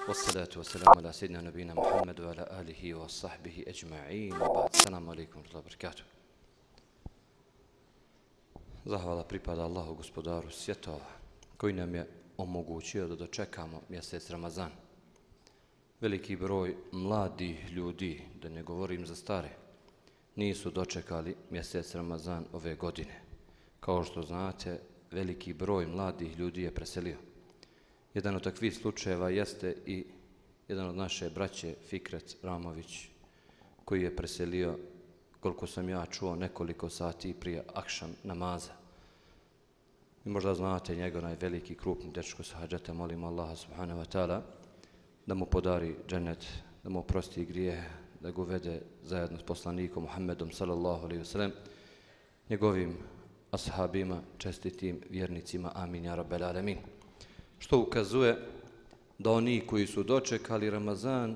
Wassalatu wassalamu ala sayyidina nabina Muhammedu ala alihi wa sahbihi ajma'in. Assalamu alaikum wa rahmatullahi wa barakatuh. Zahvala pripada Allahu gospodaru svjetova koji nam je omogućio da dočekamo mjesec Ramazan. Veliki broj mladih ljudi, da ne govorim za stare, nisu dočekali mjesec Ramazan ove godine. Kao što znate, veliki broj mladih ljudi je preselio. Jedan od takvih slučajeva jeste i jedan od naše braće Fikret Ramović, koji je preselio, koliko sam ja čuo, nekoliko sati prije akšam namaza. I možda znate njega, onaj veliki krupni dečko sa hadžeta, molim Allaha subhanahu wa ta'ala da mu podari džennet, da mu oprosti grijehe, da ga uvede zajedno s poslanikom Muhammedom sallallahu alejhi ve sellem, njegovim ashabima, čestitim vjernicima, amin ja rabbel alemin. Što ukazuje da oni koji su dočekali Ramazan,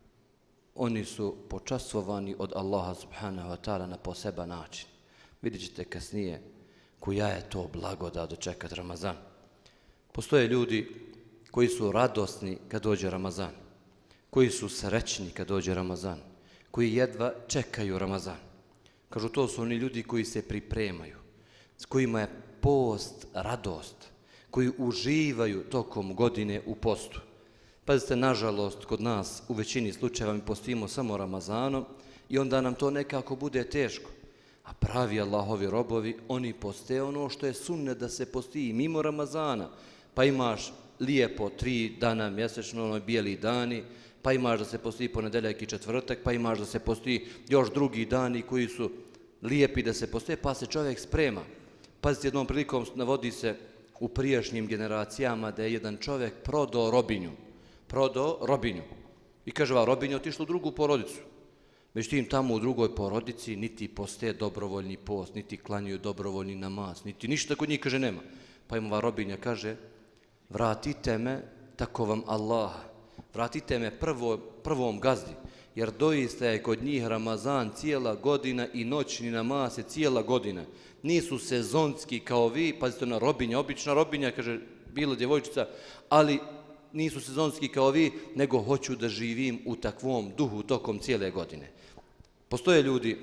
oni su počastvovani od Allaha subhanahu wa ta'ala na poseban način. Vidjet ćete kasnije koja je to blagodat dočekati Ramazan. Postoje ljudi koji su radosni kad dođe Ramazan, koji su srećni kad dođe Ramazan, koji jedva čekaju Ramazan. Kažu, to su oni ljudi koji se pripremaju, s kojima je post radost, koji uživaju tokom godine u postu. Pazite, nažalost, kod nas u većini slučajeva mi postimo samo Ramazanom i onda nam to nekako bude teško. A pravi Allahovi robovi, oni poste ono što je sunnet da se posti i mimo Ramazana. Pa imaš lijepo 3 dana mjesečno, ono bijeli dani, pa imaš da se posti ponedjeljak i četvrtak, pa imaš da se posti još drugi dani koji su lijepi da se poste, pa se čovjek sprema. Pazite, jednom prilikom navodi se u prijašnjim generacijama da je jedan čovjek prodao robinju. I kaže, robinja otišla u drugu porodicu. Međutim, tamo u drugoj porodici niti poste dobrovoljni post, niti klanjuju dobrovoljni namaz, niti ništa kod njih, kaže, nema. Pa im ova robinja kaže, vratite me, tako vam Allah, vratite me prvom gazdi, jer doista je kod njih Ramazan cijela godina i noćni namaz je cijela godina. Nisu sezonski kao vi, pazite na robinja, obična robinja, kaže, bila djevojčica, ali nisu sezonski kao vi, nego hoću da živim u takvom duhu tokom cijele godine. Postoje ljudi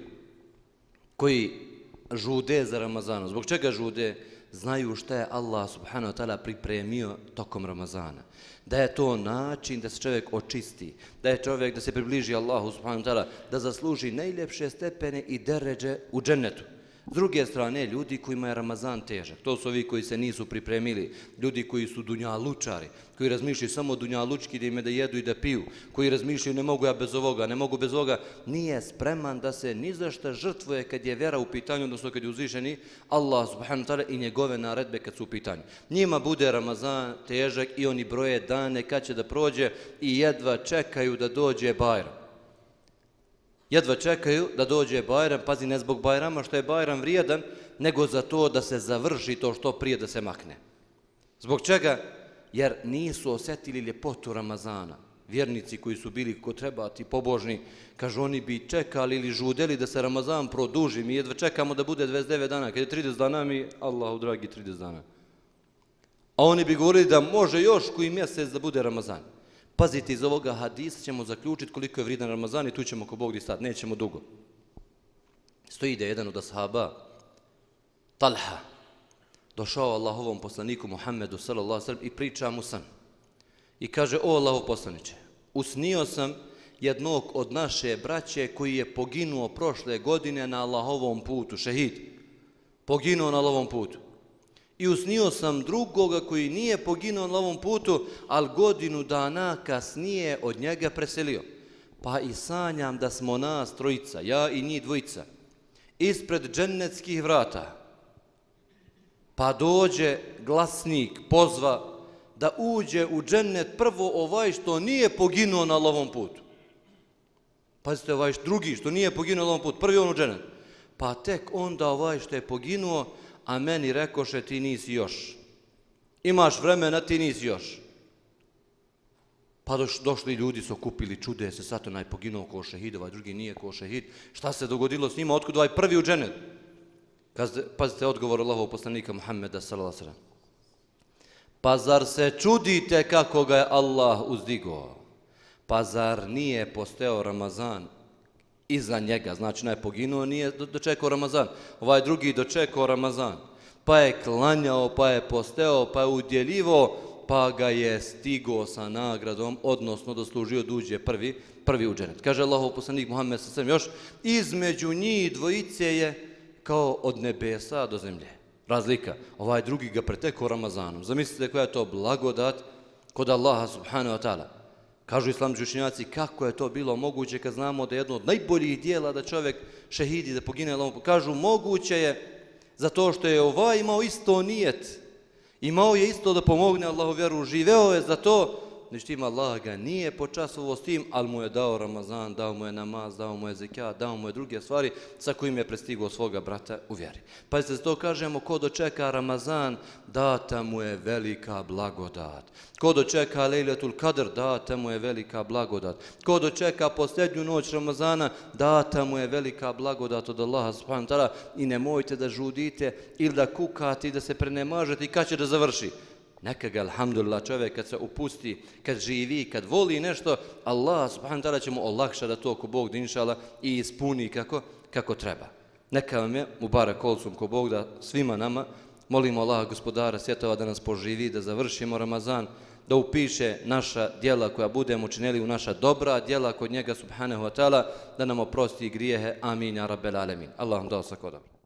koji žude za Ramazanom. Zbog čega žude? Znaju šta je Allah subhanahu wa ta'ala pripremio tokom Ramazana. Da je to način da se čovjek očisti, da je čovjek da se približi Allahu subhanahu wa ta'ala, da zasluži najljepše stepene i deređe u džennetu. S druge strane, ljudi kojima je Ramazan težak, to su ovi koji se nisu pripremili, ljudi koji su dunjalučari, koji razmišljaju samo dunjalučki da im je da jedu i da piju, koji razmišljaju ne mogu ja bez ovoga, ne mogu bez ovoga, nije spreman da se ni za šta žrtvuje kad je vjera u pitanju, odnosno kad je uzvišeni Allah subhanahu wa ta'ala i njegove naredbe kad su u pitanju. Njima bude Ramazan težak i oni broje dane kad će da prođe i jedva čekaju da dođe Bajram. Jedva čekaju da dođe Bajram, pazi, ne zbog Bajrama što je Bajram vrijedan, nego za to da se završi to što prije da se makne. Zbog čega? Jer nisu osjetili ljepotu Ramazana. Vjernici koji su bili ko trebati pobožni, kažu, oni bi čekali ili žudeli da se Ramazan produži. Mi jedva čekamo da bude 29 dana, kad je 30 dana mi, Allahu dragi, 30 dana. A oni bi govorili da može još koji mjesec da bude Ramazan. Pazite, iz ovoga hadisa ćemo zaključiti koliko je vrijedan Ramazan i tu ćemo ko Bog di stati, nećemo dugo. Stoji da je jedan od ashaba, Talha, došao Allahovom poslaniku Muhammedu sallallahu alejhi ve sellem i priča mu san. I kaže, o Allahov poslaniče, usnio sam jednog od naše braće koji je poginuo prošle godine na Allahovom putu, šehid, poginuo na Allahovom putu. I usnio sam drugoga koji nije poginuo na ovom putu, ali godinu dana kasnije od njega preselio. Pa i sanjam da smo nas trojica, ja i njih dvojica, ispred džennetskih vrata. Pa dođe glasnik, pozva da uđe u džennet prvo ovaj što nije poginuo na ovom putu. Pazite, ovaj drugi što nije poginuo na ovom putu, prvi on u džennet. Pa tek onda ovaj što je poginuo, a meni rekoše, ti nisi još. Imaš vremena, ti nisi još. Pa došli ljudi su okupili, čude se, sad onaj poginuo ko šehid, ovaj drugi nije ko šehid. Šta se dogodilo s njima, otkud ovaj prvi u džennet? Pazite odgovor Allahovog poslanika Muhammeda sallallahu alejhi ve sellem. Pa zar se čudite kako ga je Allah uzdigao? Pa zar nije postojao Ramazan iza njega? Znači, ne je poginuo, nije dočekao Ramazan. Ovaj drugi dočekao Ramazan. Pa je klanjao, pa je postojao, pa je udjeljivo, pa ga je stigao sa nagradom, odnosno doslužio da uđe prvi u dženet. Kaže Allahov poslanik Muhammed s.a.v. još, između njih dvojice je kao od nebesa do zemlje. Razlika. Ovaj drugi ga pretekao Ramazanom. Zamislite koja je to blagodat kod Allaha subhanahu wa ta'ala. Kažu islamski učenjaci kako je to bilo moguće kad znamo da je jedno od najboljih dijela da čovjek šehidi, da pogine. Kažu moguće je zato što je ovaj imao isto nijet. Imao je isto da pomogne Allahu vjeru, živeo je za to, međutim Allah ga nije počasovo s tim, ali mu je dao Ramazan, dao mu je namaz, dao mu je zekijat, dao mu je druge stvari sa kojim je prestigao svoga brata u vjeri. Pa se to kažemo, ko dočeka Ramazan, data mu je velika blagodat. Ko dočeka Lejletul Kadr, data mu je velika blagodat. Ko dočeka posljednju noć Ramazana, data mu je velika blagodat od Allaha subhanahu wa ta'ala i nemojte da žudite ili da kukate i da se prenemažete i kad će da završi. Neka ga, alhamdulillah, čovjek kad se upusti, kad živi, kad voli nešto, Allah subhanahu wa ta'ala će mu olakšati da to ko Bog da inšala i ispuni kako treba. Neka vam je, Mubarak Olsum, ko Bog da svima nama, molimo Allaha gospodara svjetova da nas poživi, da završimo Ramazan, da upiše naša djela koja budemo učinili u naša dobra djela kod njega subhanahu wa ta'ala, da nam oprosti grijehe. Amin, ja rabbel alemin. Allah vam dao svako dobro.